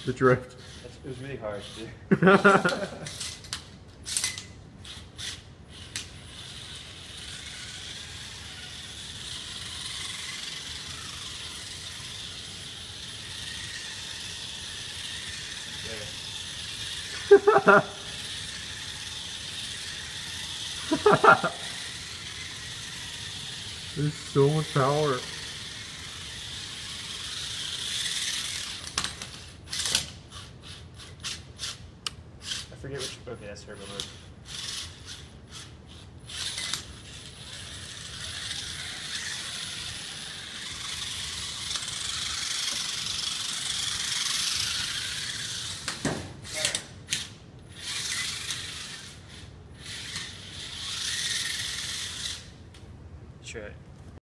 The drift. It was really hard to do. There's so much power. I forget which. Okay, that's turbo mode.